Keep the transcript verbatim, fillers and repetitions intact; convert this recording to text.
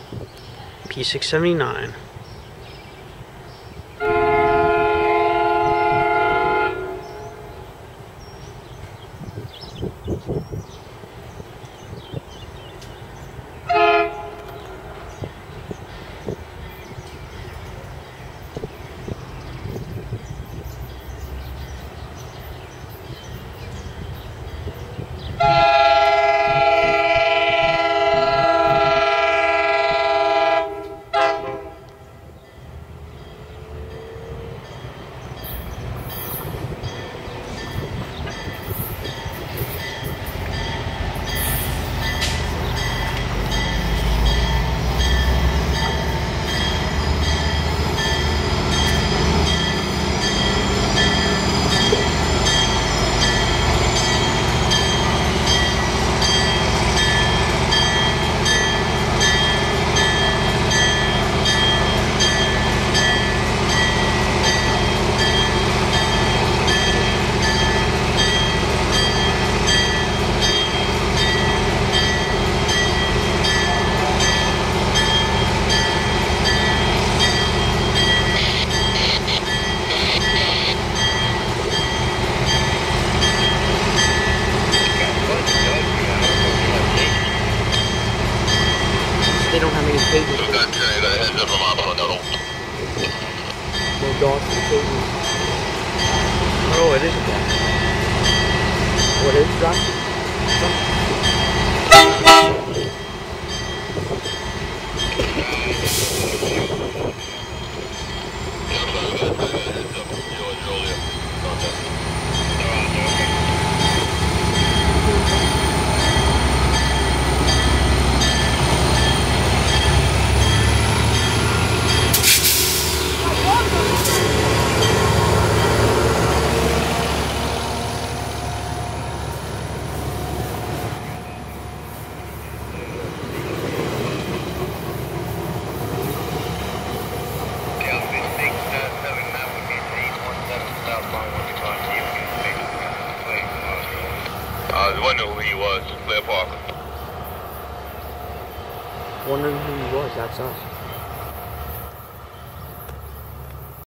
P six seventy-nine. They don't have any cages. No dogs in cages. Oh, it is a dog. What is drop? I was wondering who he was, Claire Parker. Wondering who he was, that's us.